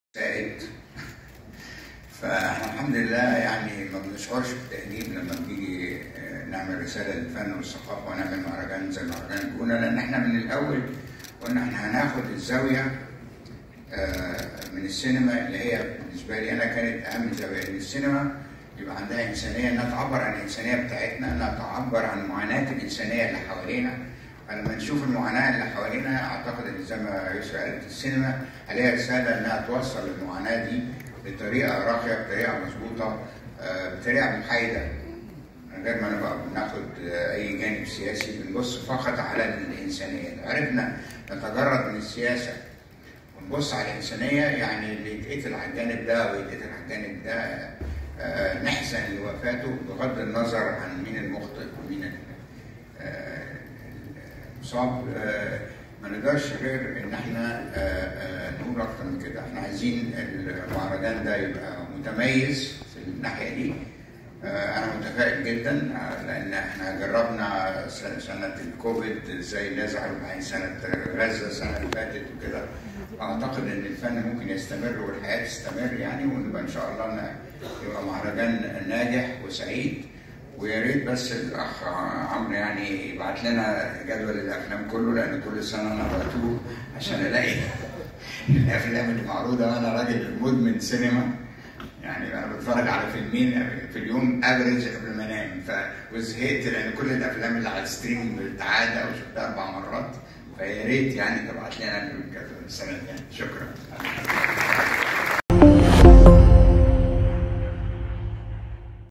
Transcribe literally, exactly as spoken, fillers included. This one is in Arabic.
زائد. فاحنا الحمد لله يعني ما بنشعرش بالتأنيب لما بنيجي نعمل رساله للفن والثقافه ونعمل مهرجان زي مهرجان الجونه، لان احنا من الاول قلنا احنا هناخد الزاويه من السينما اللي هي بالنسبه لي انا كانت اهم زاويه، ان السينما يبقى عندها انسانيه، انها تعبر عن الانسانيه بتاعتنا، انها تعبر عن معاناه الانسانيه اللي حوالينا. فلما نشوف المعاناه اللي حوالينا اعتقد ان زي ما يسرا قالت السينما عليها رساله انها توصل المعاناه دي بطريقه راقيه، بطريقه مظبوطه، بطريقه محايده، من غير ما نبقى بناخد اي جانب سياسي، بنبص فقط على الانسانيه. لو عرفنا نتجرد من السياسه ونبص على الانسانيه، يعني اللي يتقتل على الجانب ده ويتقتل على الجانب ده نحزن لوفاته بغض النظر عن مين المخطئ ومين المصاب. ما نقدرش غير ان احنا نقول اكتر من كده. احنا عايزين المهرجان ده يبقى متميز في الناحيه دي. انا متفائل جدا لان احنا جربنا سنه الكوفيد ازاي الناس بعدين سنه غزه السنه اللي فاتت وكده. اعتقد ان الفن ممكن يستمر والحياه تستمر يعني، ونبقى ان شاء الله يبقى مهرجان ناجح وسعيد. ويا ريت بس الاخ عمرو يعني يبعت لنا جدول الافلام كله، لان كل سنه انا بتوه عشان الاقي الافلام اللي معروضه. وانا راجل مدمن سينما، يعني انا بتفرج على فيلمين في اليوم افريج قبل ما انام، وزهقت لان كل الافلام اللي على الستريم بالتعاده وشفتها اربع مرات. فيا ريت يعني تبعت لنا الجدول السنه دي. شكرا.